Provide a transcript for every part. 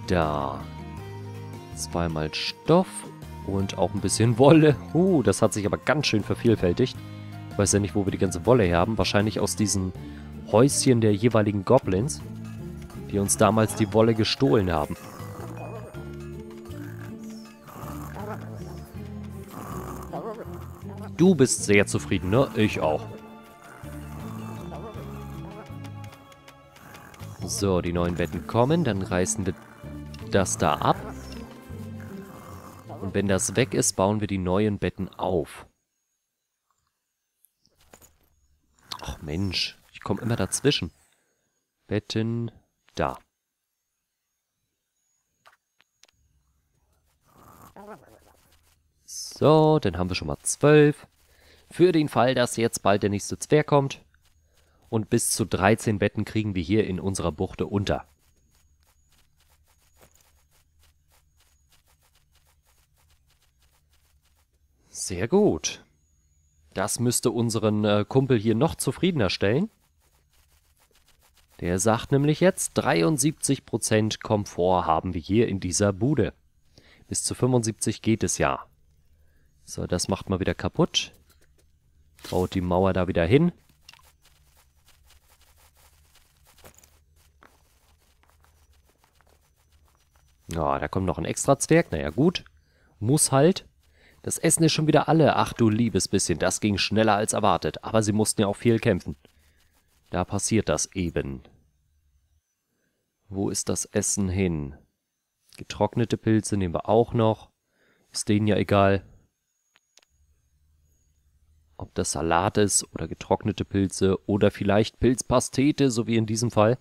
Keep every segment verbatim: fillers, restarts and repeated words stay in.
Da. Zweimal Stoff und auch ein bisschen Wolle. Uh, das hat sich aber ganz schön vervielfältigt. Ich weiß ja nicht, wo wir die ganze Wolle her haben. Wahrscheinlich aus diesen Häuschen der jeweiligen Goblins, die uns damals die Wolle gestohlen haben. Du bist sehr zufrieden, ne? Ich auch. So, die neuen Betten kommen. Dann reißen wir das da ab. Und wenn das weg ist, bauen wir die neuen Betten auf. Ach Mensch, ich komme immer dazwischen. Betten, da. So, dann haben wir schon mal zwölf. Für den Fall, dass jetzt bald der nächste Zwerg kommt. Und bis zu dreizehn Betten kriegen wir hier in unserer Buchte unter. Sehr gut. Das müsste unseren äh, Kumpel hier noch zufriedener stellen. Der sagt nämlich jetzt, dreiundsiebzig Prozent Komfort haben wir hier in dieser Bude. Bis zu fünfundsiebzig geht es ja. So, das macht mal wieder kaputt. Baut die Mauer da wieder hin. Ja, da kommt noch ein extra Zwerg. Naja, gut. Muss halt. Das Essen ist schon wieder alle. Ach du liebes bisschen, das ging schneller als erwartet. Aber sie mussten ja auch viel kämpfen. Da passiert das eben. Wo ist das Essen hin? Getrocknete Pilze nehmen wir auch noch. Ist denen ja egal. Ob das Salat ist oder getrocknete Pilze oder vielleicht Pilzpastete, so wie in diesem Fall.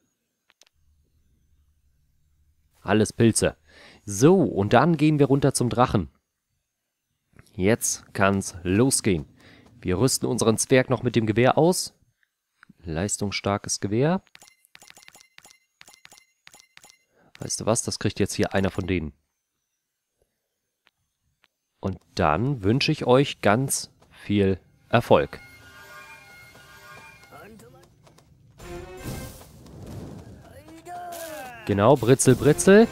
Alles Pilze. So, und dann gehen wir runter zum Drachen. Jetzt kann's losgehen. Wir rüsten unseren Zwerg noch mit dem Gewehr aus. Leistungsstarkes Gewehr. Weißt du was, das kriegt jetzt hier einer von denen. Und dann wünsche ich euch ganz viel Erfolg. Genau, Britzel, Britzel.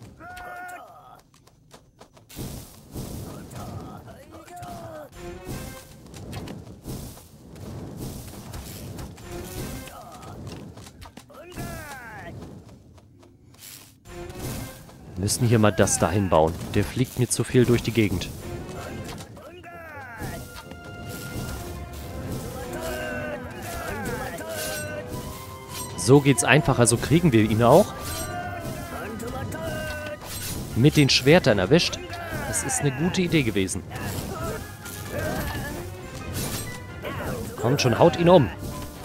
Wir müssen hier mal das dahin bauen. Der fliegt mir zu viel durch die Gegend. So geht's einfacher, so kriegen wir ihn auch. Mit den Schwertern erwischt. Das ist eine gute Idee gewesen. Kommt schon, haut ihn um.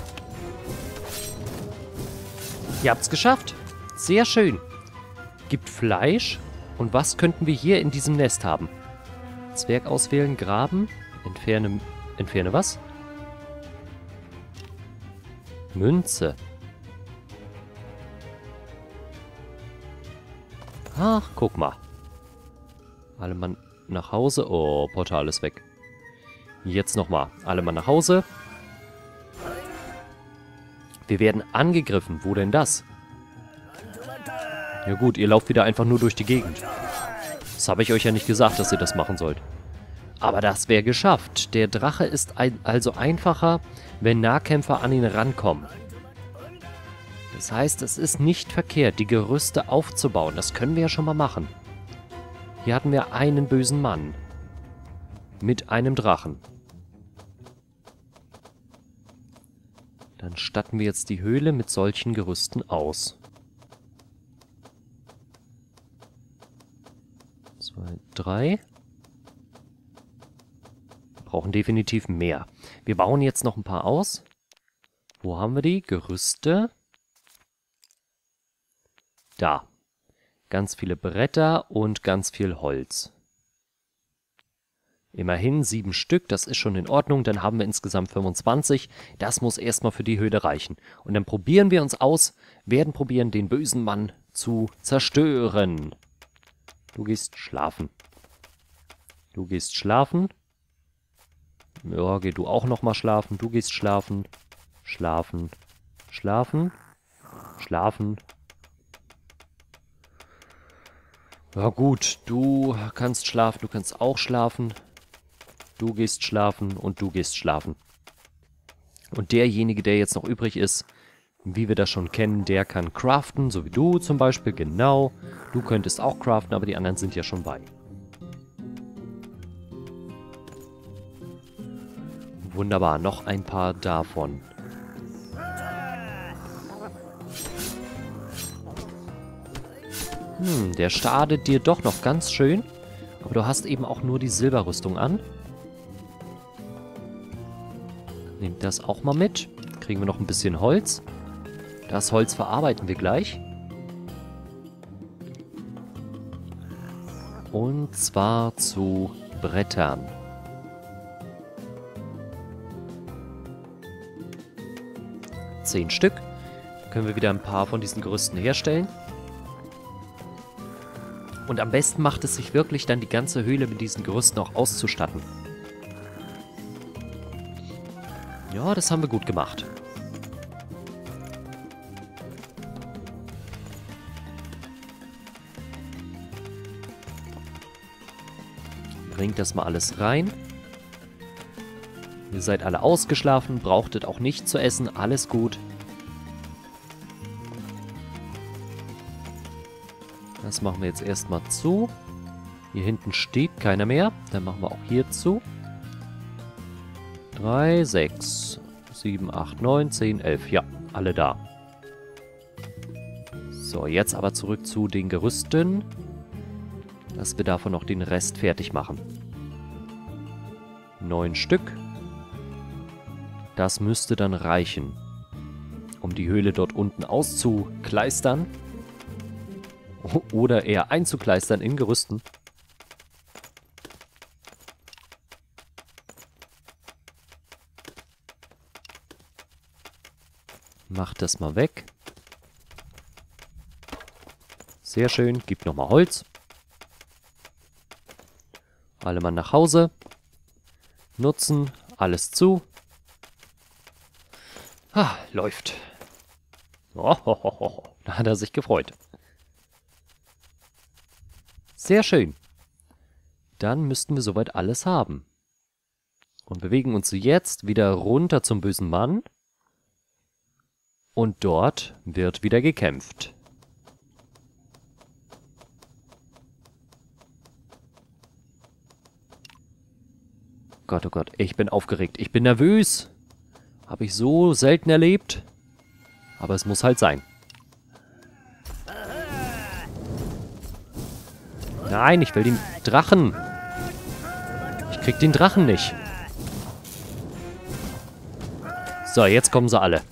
Ihr habt's geschafft. Sehr schön. Gibt Fleisch. Und was könnten wir hier in diesem Nest haben? Zwerg auswählen, graben. Entferne, entferne was? Münze. Ach, guck mal. Alle Mann nach Hause. Oh, Portal ist weg. Jetzt nochmal. Alle Mann nach Hause. Wir werden angegriffen. Wo denn das? Ja gut, ihr lauft wieder einfach nur durch die Gegend. Das habe ich euch ja nicht gesagt, dass ihr das machen sollt. Aber das wäre geschafft. Der Drache ist ein, also einfacher, wenn Nahkämpfer an ihn rankommen. Das heißt, es ist nicht verkehrt, die Gerüste aufzubauen. Das können wir ja schon mal machen. Hier hatten wir einen bösen Mann. Mit einem Drachen. Dann statten wir jetzt die Höhle mit solchen Gerüsten aus. Zwei, drei. Wir brauchen definitiv mehr. Wir bauen jetzt noch ein paar aus. Wo haben wir die? Gerüste. Da. Ganz viele Bretter und ganz viel Holz. Immerhin sieben Stück, das ist schon in Ordnung. Dann haben wir insgesamt fünfundzwanzig. Das muss erstmal für die Höhle reichen. Und dann probieren wir uns aus, werden probieren, den bösen Mann zu zerstören. Du gehst schlafen. Du gehst schlafen. Ja, geh du auch nochmal schlafen. Du gehst schlafen. Schlafen. Schlafen. Schlafen. Ja gut, du kannst schlafen, du kannst auch schlafen. Du gehst schlafen und du gehst schlafen. Und derjenige, der jetzt noch übrig ist, wie wir das schon kennen, der kann craften, so wie du zum Beispiel, genau. Du könntest auch craften, aber die anderen sind ja schon bei. Wunderbar, noch ein paar davon. Hm, der schadet dir doch noch ganz schön. Aber du hast eben auch nur die Silberrüstung an. Nehmt das auch mal mit. Kriegen wir noch ein bisschen Holz. Das Holz verarbeiten wir gleich. Und zwar zu Brettern. Zehn Stück. Können wir wieder ein paar von diesen Gerüsten herstellen. Und am besten macht es sich wirklich dann, die ganze Höhle mit diesen Gerüsten auch auszustatten. Ja, das haben wir gut gemacht. Bringt das mal alles rein. Ihr seid alle ausgeschlafen, brauchtet auch nicht zu essen, alles gut. Das machen wir jetzt erstmal zu. Hier hinten steht keiner mehr, dann machen wir auch hier zu. drei, sechs, sieben, acht, neun, zehn, elf, ja, alle da. So, jetzt aber zurück zu den Gerüsten, dass wir davon noch den Rest fertig machen. Neun Stück. Das müsste dann reichen, um die Höhle dort unten auszukleistern. Oder eher einzukleistern in Gerüsten. Macht das mal weg. Sehr schön. Gibt nochmal Holz. Alle mal nach Hause. Nutzen. Alles zu. Ah, läuft. Oh, ho, ho, ho. Da hat er sich gefreut. Sehr schön. Dann müssten wir soweit alles haben. Und bewegen uns jetzt wieder runter zum bösen Mann. Und dort wird wieder gekämpft. Gott, oh Gott, ich bin aufgeregt. Ich bin nervös. Habe ich so selten erlebt. Aber es muss halt sein. Nein, ich will den Drachen. Ich krieg den Drachen nicht. So, jetzt kommen sie alle.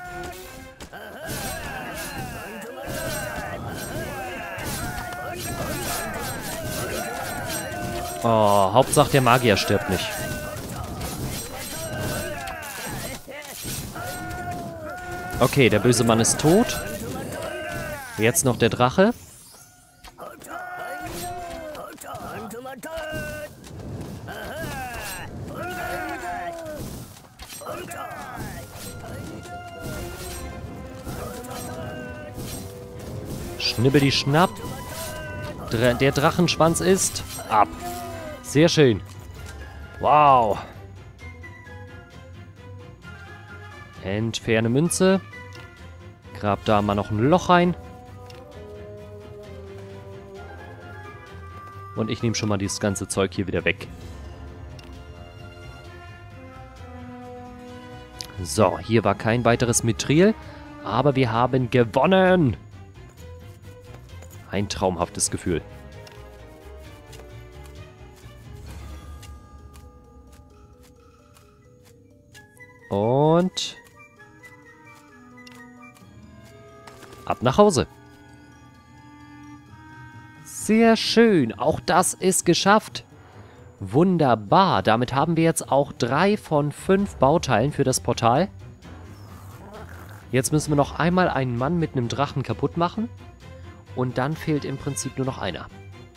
Oh, Hauptsache der Magier stirbt nicht. Okay, der böse Mann ist tot. Jetzt noch der Drache. Schnibbeli schnapp. Dra- der Drachenschwanz ist ab. Sehr schön. Wow. Entferne Münze. Grab da mal noch ein Loch rein. Und ich nehme schon mal dieses ganze Zeug hier wieder weg. So, hier war kein weiteres Mithril. Aber wir haben gewonnen. Ein traumhaftes Gefühl. Und ab nach Hause. Sehr schön. Auch das ist geschafft. Wunderbar. Damit haben wir jetzt auch drei von fünf Bauteilen für das Portal. Jetzt müssen wir noch einmal einen Mann mit einem Drachen kaputt machen. Und dann fehlt im Prinzip nur noch einer.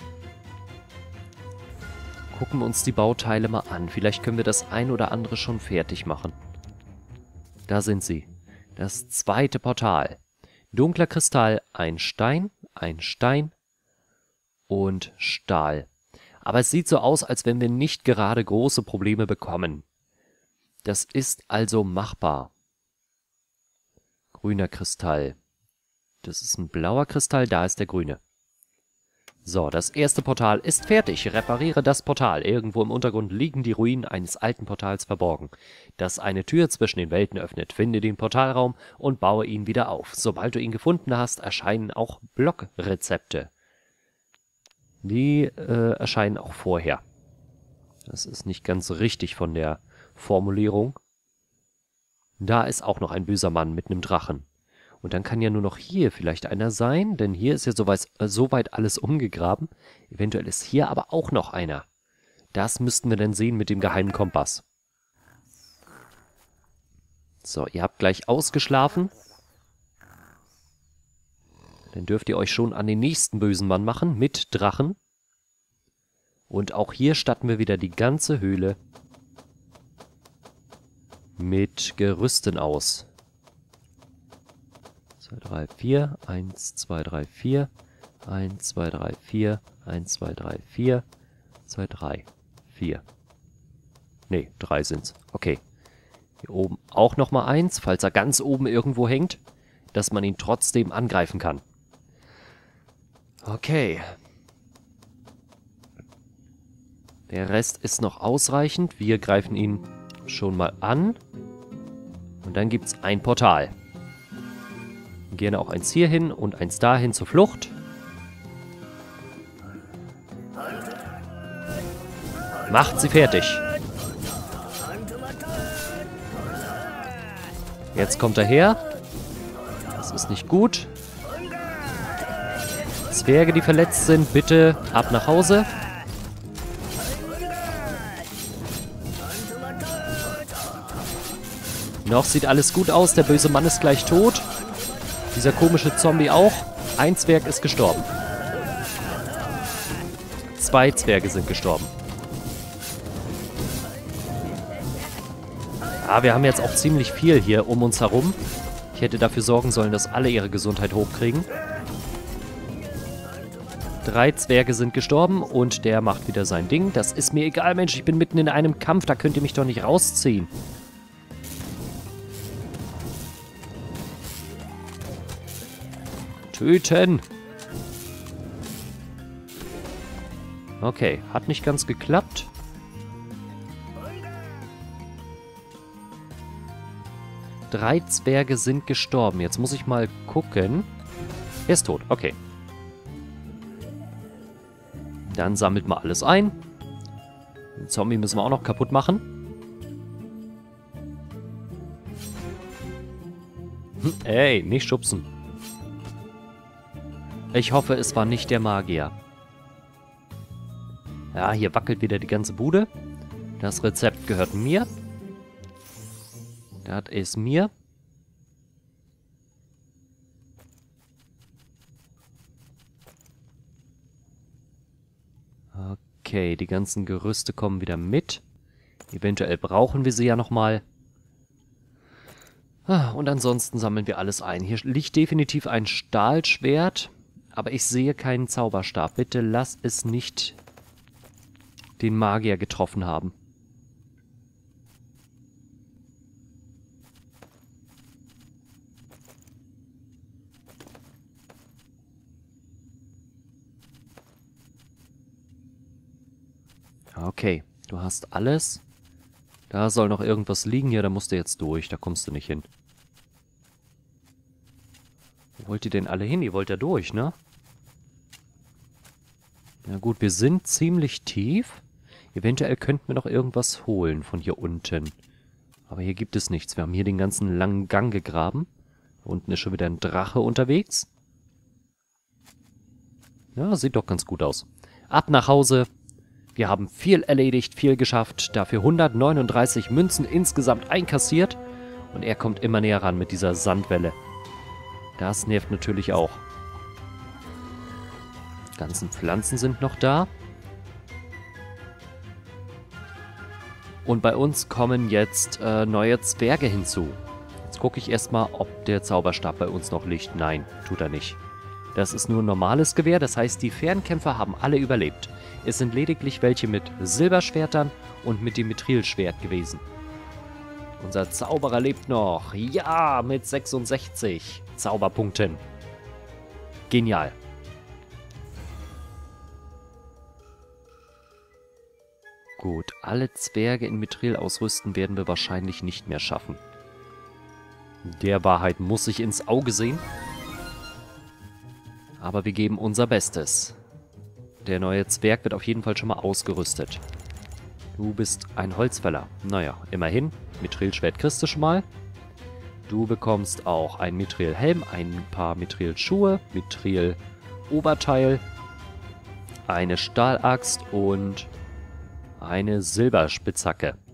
Gucken wir uns die Bauteile mal an. Vielleicht können wir das ein oder andere schon fertig machen. Da sind sie. Das zweite Portal. Dunkler Kristall, ein Stein, ein Stein, und Stahl. Aber es sieht so aus, als wenn wir nicht gerade große Probleme bekommen. Das ist also machbar. Grüner Kristall. Das ist ein blauer Kristall, da ist der grüne. So, das erste Portal ist fertig. Repariere das Portal. Irgendwo im Untergrund liegen die Ruinen eines alten Portals verborgen, das eine Tür zwischen den Welten öffnet. Finde den Portalraum und baue ihn wieder auf. Sobald du ihn gefunden hast, erscheinen auch Blockrezepte. Die äh, erscheinen auch vorher. Das ist nicht ganz richtig von der Formulierung. Da ist auch noch ein böser Mann mit einem Drachen. Und dann kann ja nur noch hier vielleicht einer sein, denn hier ist ja soweit, äh, soweit alles umgegraben. Eventuell ist hier aber auch noch einer. Das müssten wir dann sehen mit dem geheimen Kompass. So, ihr habt gleich ausgeschlafen. Dann dürft ihr euch schon an den nächsten bösen Mann machen, mit Drachen. Und auch hier statten wir wieder die ganze Höhle mit Gerüsten aus. zwei, drei, vier, eins, zwei, drei, vier, eins, zwei, drei, vier, eins, zwei, drei, vier, zwei, drei, vier. Ne, drei sind's. Okay. Hier oben auch nochmal eins, falls er ganz oben irgendwo hängt, dass man ihn trotzdem angreifen kann. Okay. Der Rest ist noch ausreichend. Wir greifen ihn schon mal an. Und dann gibt's ein Portal. Gerne auch eins hier hin und eins dahin zur Flucht. Macht sie fertig. Jetzt kommt er her. Das ist nicht gut. Zwerge, die verletzt sind, bitte ab nach Hause. Noch sieht alles gut aus. Der böse Mann ist gleich tot. Dieser komische Zombie auch. Ein Zwerg ist gestorben. Zwei Zwerge sind gestorben. Ja, wir haben jetzt auch ziemlich viel hier um uns herum. Ich hätte dafür sorgen sollen, dass alle ihre Gesundheit hochkriegen. Drei Zwerge sind gestorben und der macht wieder sein Ding. Das ist mir egal, Mensch. Ich bin mitten in einem Kampf. Da könnt ihr mich doch nicht rausziehen. Töten! Okay, hat nicht ganz geklappt. Drei Zwerge sind gestorben. Jetzt muss ich mal gucken. Er ist tot, okay. Dann sammelt mal alles ein. Den Zombie müssen wir auch noch kaputt machen. Hm, ey, nicht schubsen. Ich hoffe, es war nicht der Magier. Ja, hier wackelt wieder die ganze Bude. Das Rezept gehört mir. Das ist mir. Okay, die ganzen Gerüste kommen wieder mit. Eventuell brauchen wir sie ja nochmal. Und ansonsten sammeln wir alles ein. Hier liegt definitiv ein Stahlschwert. Aber ich sehe keinen Zauberstab. Bitte lass es nicht den Magier getroffen haben. Okay, du hast alles. Da soll noch irgendwas liegen. Ja, da musst du jetzt durch. Da kommst du nicht hin. Wo wollt ihr denn alle hin? Ihr wollt ja durch, ne? Na gut, wir sind ziemlich tief. Eventuell könnten wir noch irgendwas holen von hier unten. Aber hier gibt es nichts. Wir haben hier den ganzen langen Gang gegraben. Da unten ist schon wieder ein Drache unterwegs. Ja, sieht doch ganz gut aus. Ab nach Hause. Wir haben viel erledigt, viel geschafft. Dafür hundertneununddreißig Münzen insgesamt einkassiert. Und er kommt immer näher ran mit dieser Sandwelle. Das nervt natürlich auch. Die ganzen Pflanzen sind noch da. Und bei uns kommen jetzt äh, neue Zwerge hinzu. Jetzt gucke ich erstmal, ob der Zauberstab bei uns noch liegt. Nein, tut er nicht. Das ist nur ein normales Gewehr, das heißt, die Fernkämpfer haben alle überlebt. Es sind lediglich welche mit Silberschwertern und mit dem Mithrilschwert gewesen. Unser Zauberer lebt noch. Ja, mit sechsundsechzig Zauberpunkten. Genial. Gut, alle Zwerge in Mithril ausrüsten werden wir wahrscheinlich nicht mehr schaffen. Der Wahrheit muss ich ins Auge sehen. Aber wir geben unser Bestes. Der neue Zwerg wird auf jeden Fall schon mal ausgerüstet. Du bist ein Holzfäller. Naja, immerhin. Mithrilschwert kriegst du schon mal. Du bekommst auch ein Mithrilhelm, ein paar Mithrilschuhe, Mithril-Oberteil, eine Stahlaxt und eine Silberspitzhacke.